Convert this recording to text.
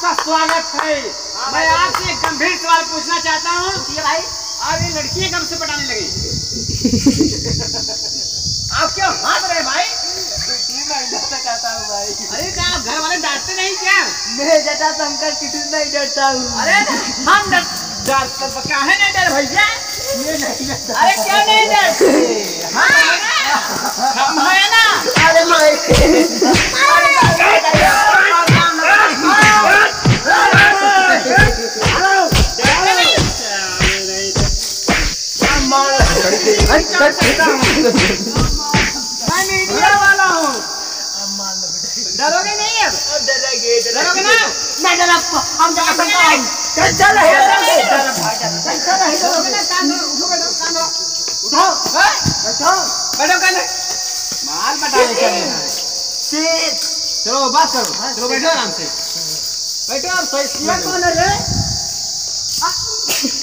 आपका स्वागत है। मैं आपसे एक गंभीर सवाल पूछना चाहता हूँ भाई। आप ये लड़कियां कब से पटाने लगी? आप क्यों हंस रहे भाई? कहता हूँ भाई। अरे क्या आप घर वाले डांटते नहीं क्या? मैं जटा शंकर किसी नहीं डरता हूँ। अरे हम डरते क्या है नहीं डर भैया? ये नहीं डरता। अरे क्यों नहीं डरते? हम है ना। अरे भाई मैं मीडिया वाला हूँ। डरोगे नहीं? अब डरोगे ना? मैं डरा हम डरा सकता हूँ। टेंशन नहीं डरोगे। टेंशन नहीं डरोगे ना। कान धरो, उठो बैठो, कान धरो। उठाओ बैठो बैठो कान धरो। माल बटाने चले हैं। चलो बात करो। चलो बैठो आराम से। बैठो आप। कौन है रे?